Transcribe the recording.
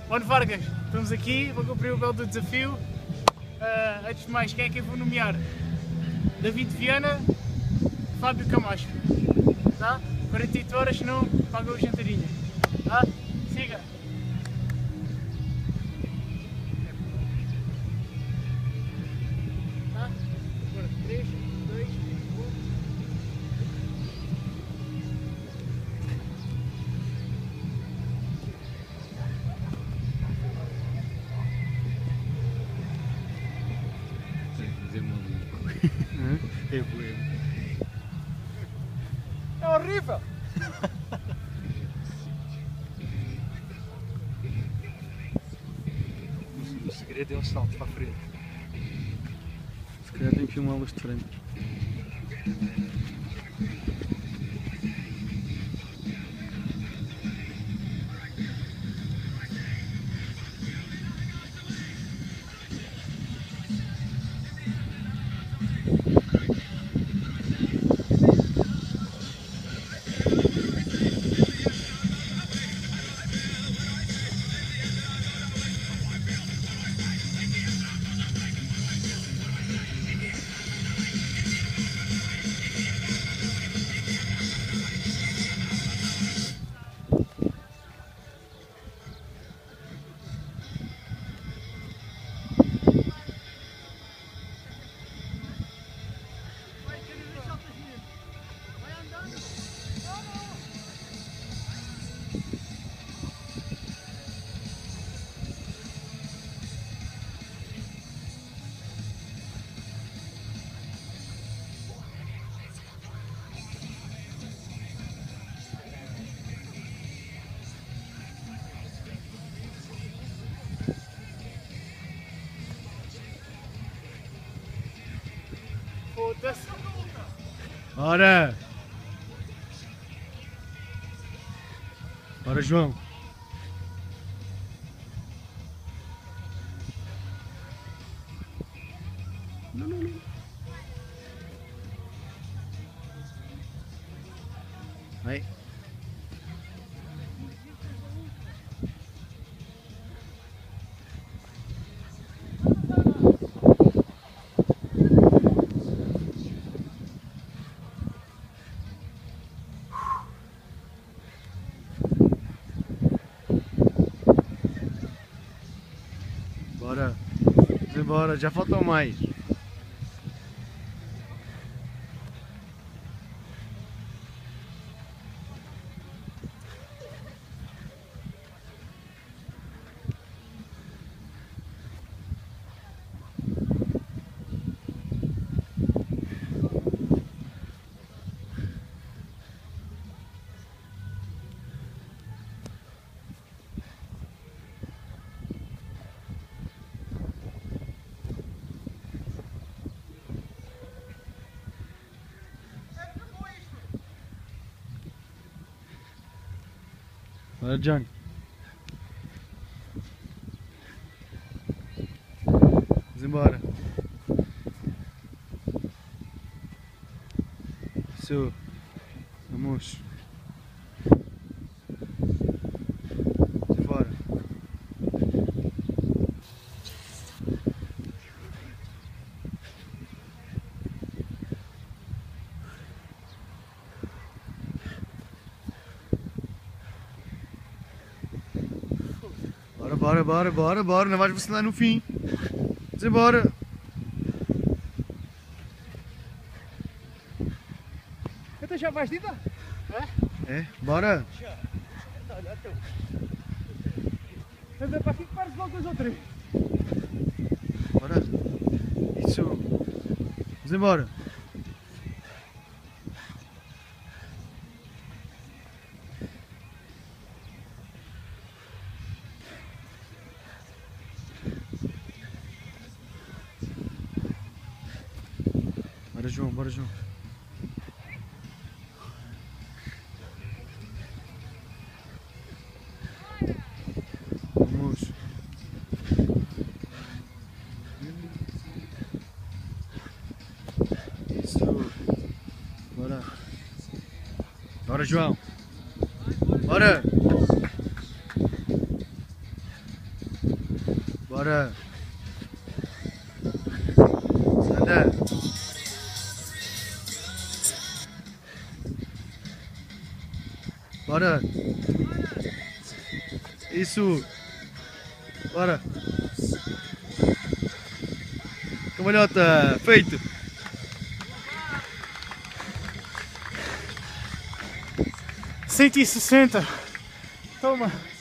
Mano Vargas, estamos aqui para cumprir o belo do desafio. Antes de mais, quem é que eu vou nomear? David Viana, Fábio Camacho. Tá? 48 horas, senão pagam o jantarinho. Tá? Siga! Tá? Agora, 3, 2, 1. É horrível! O segredo é o salto para a frente. Se calhar tem que filmá-los de frente. Foda-se! Ora! Ora, João! Não, não, não! Vai! Bora! Vamos embora, já faltam mais! Bora, John! Vamos embora! Isso! Vamos! Bora! Bora, não vais vacilar no fim. Vamos embora. Então já vais dita? É, bora. Olha, então. Anda para aqui que pares logo 2 ou 3. Bora. Isso. Vamos embora. Bora, João. Vamos. Isso. Bora. Bora, João. Bora. Bora. Anda. Bora. Isso. Bora. Cambalhota. Feito. 160. Toma.